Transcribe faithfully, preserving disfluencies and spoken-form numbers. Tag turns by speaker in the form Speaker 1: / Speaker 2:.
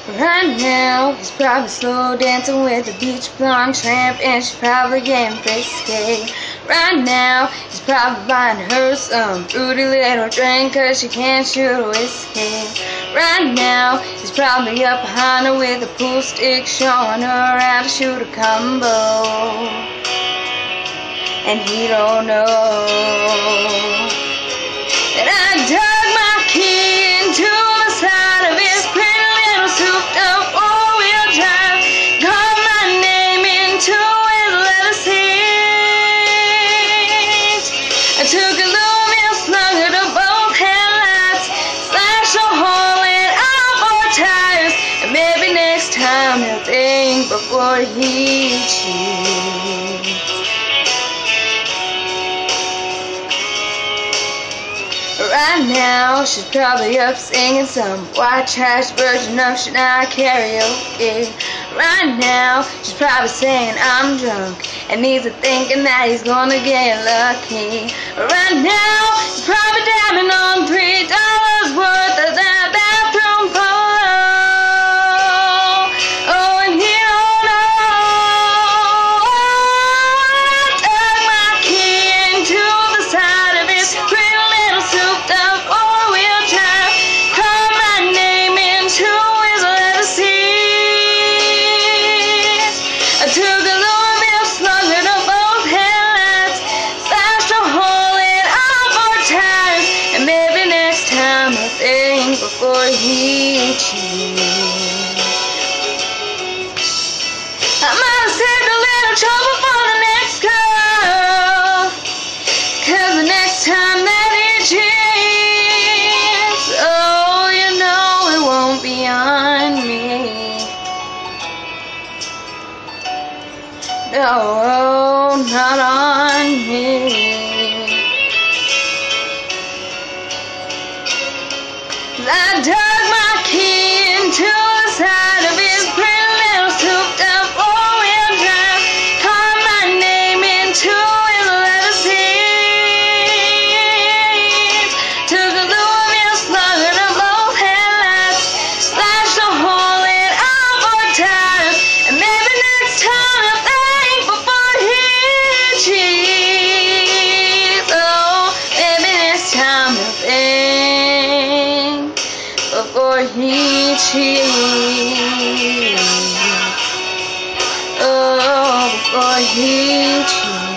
Speaker 1: Right now, he's probably slow dancing with a beach blonde tramp, and she's probably getting frisky. Right now, he's probably buying her some fruity little drink, cause she can't shoot a whiskey. Right now, he's probably up behind her with a pool stick, showing her how to shoot a combo. And he don't know that I dug my key into the side of his pretty little souped-up four-wheel drive, carved my name into his leather seats. I took a Louisville slugger to both headlights, slashed a hole in all four tires, and maybe next time he'll think before he cheats. Right now, she's probably up singing some white trash version of Shania karaoke. Right now, she's probably saying I'm drunk, and he's thinking that he's gonna get lucky. Right now, she's probably dabbing on three dollars worth of that bathroom polo. Oh, and he don't know I dug my key into the side of his pretty little souped-up four-wheel drive, carved my name into his leather seats. I took a Louisville slugger to both headlights, slashed a hole in all four tires, and maybe next time I'll think before he cheats. I might have saved a little trouble for the next girl, cause the next time that he cheats, oh, you know it won't be on me. No, not on me. I dug my key into the side of his pretty little souped-up four-wheel drive, carved my name into his leather seats. Took a Louisville slugger to both headlights, slashed a hole in all four tires, and maybe next time I'll think before he cheats. Oh, maybe next time I'll think before he cheats. Oh, before he cheats.